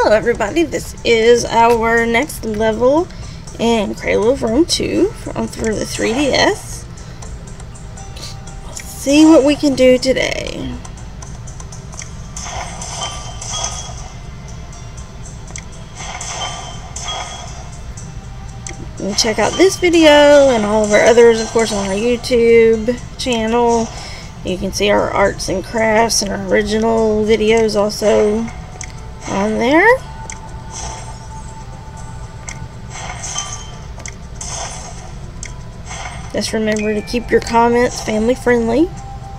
Hello everybody, this is our next level in Cradle of Rome 2 for the 3DS. Let's see what we can do today. You can check out this video and all of our others, of course, on our YouTube channel. You can see our arts and crafts and our original videos also on there. Just remember to keep your comments family friendly.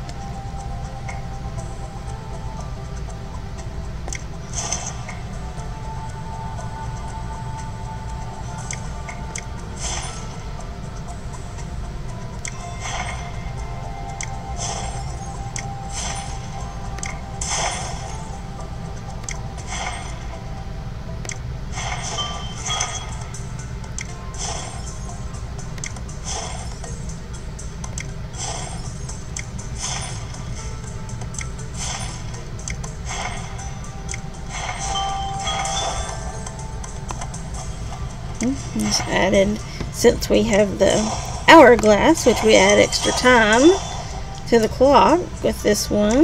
Just added, since we have the hourglass, which we add extra time to the clock with this one.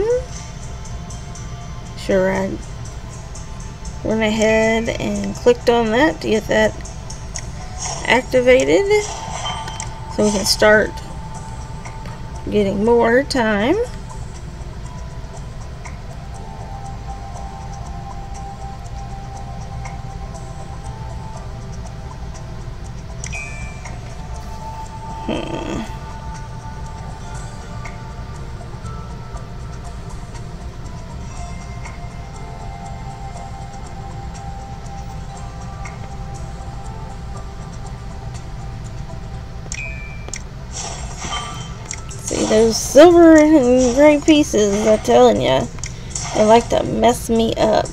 Sure, I went ahead and clicked on that to get that activated so we can start getting more time. See those silver and gray pieces, I'm telling you, they like to mess me up.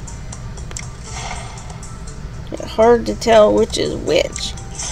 It's hard to tell which is which.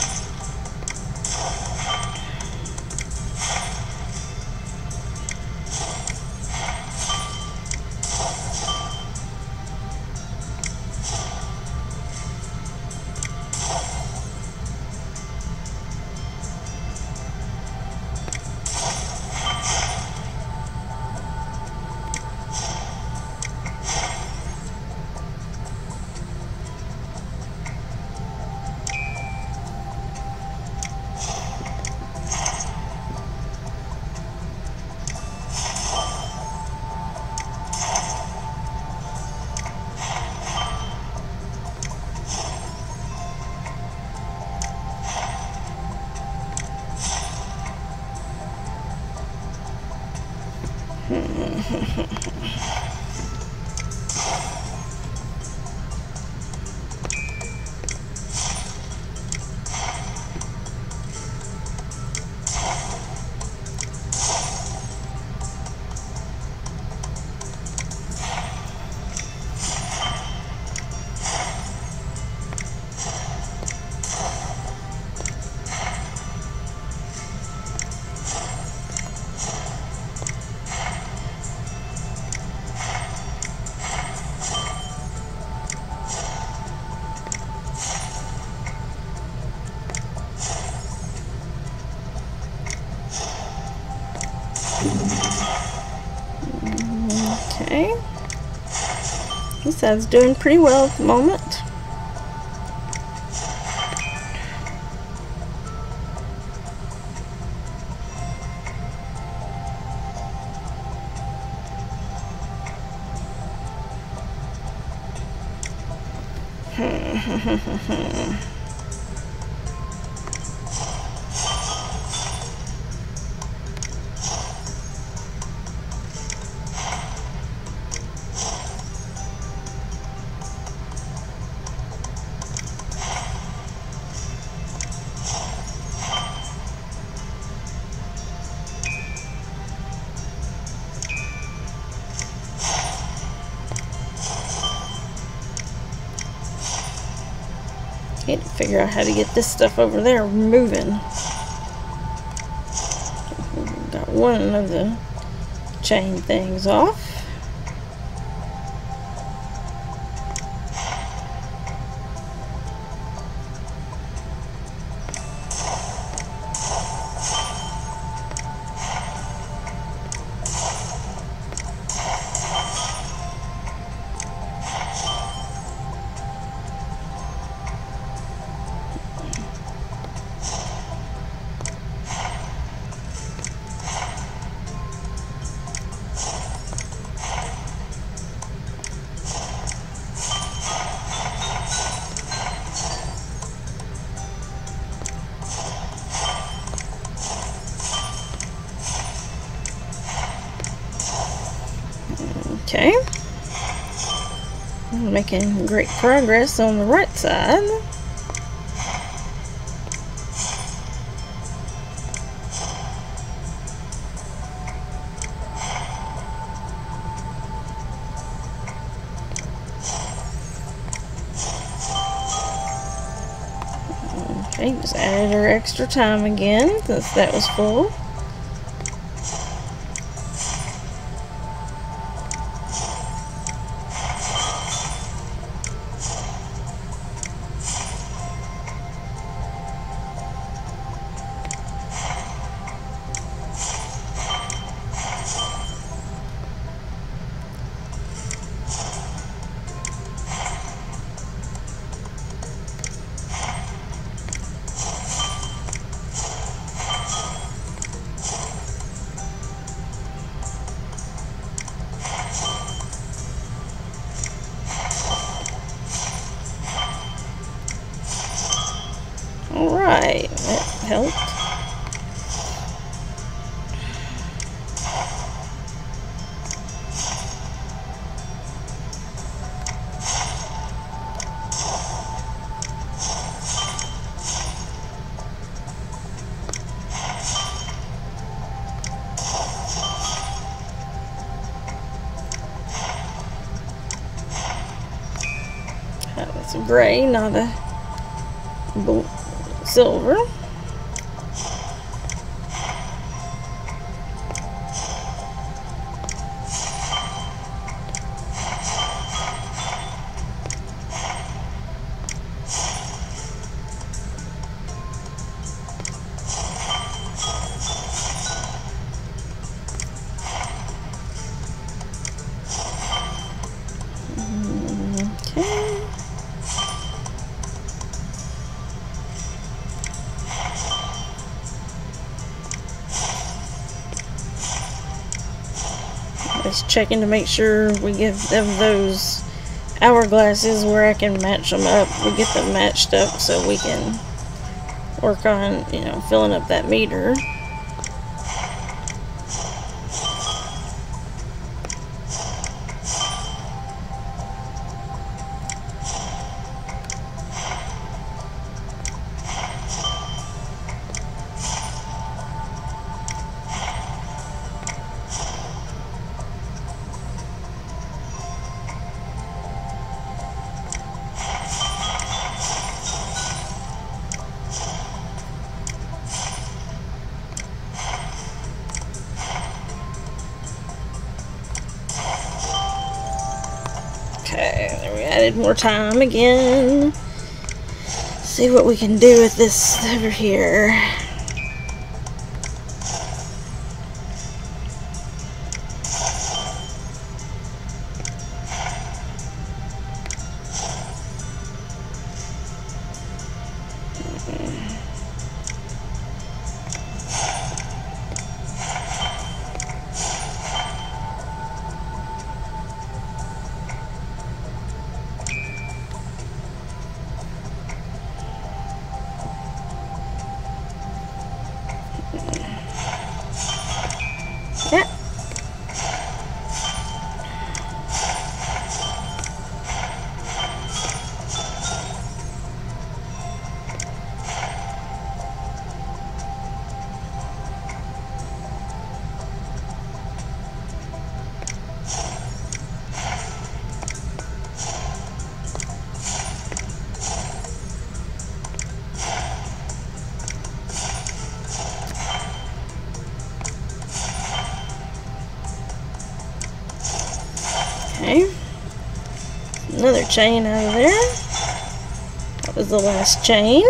Okay, this side's doing pretty well at the moment. Need to figure out how to get this stuff over there moving. Got one of the chain things off. Okay. I'm making great progress on the right side. Okay, just added our extra time again since that was full. Alright, that helped. That's a gray, not a silver. Okay. Just checking to make sure we give them those hourglasses where I can match them up. We get them matched up so we can work on, you know, filling up that meter. Okay, there we added more time again. See what we can do with this over here. Yeah. Okay, another chain out of there. That was the last chain.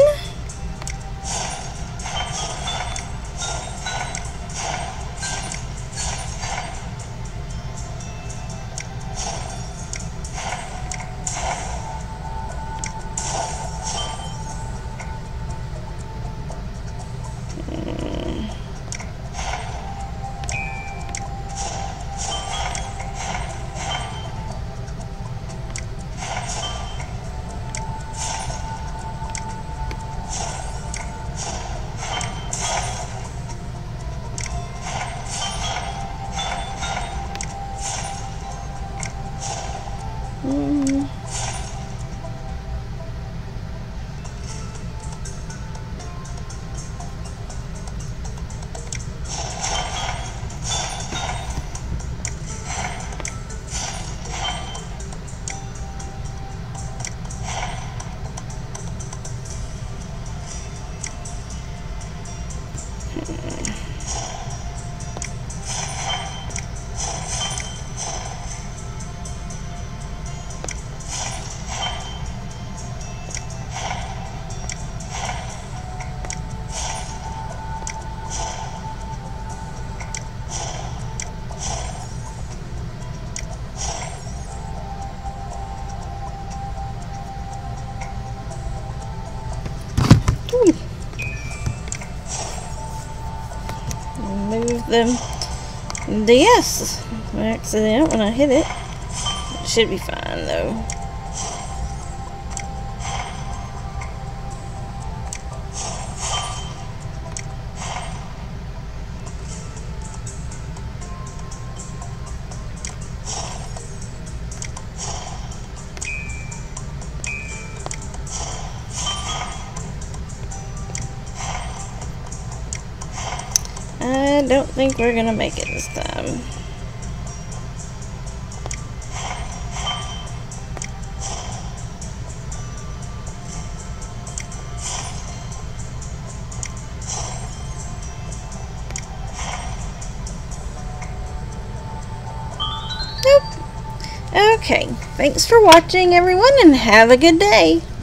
Move them. Yes, accident when I hit it. It should be fine though. I don't think we're gonna make it this time. Nope. Okay, thanks for watching everyone and have a good day.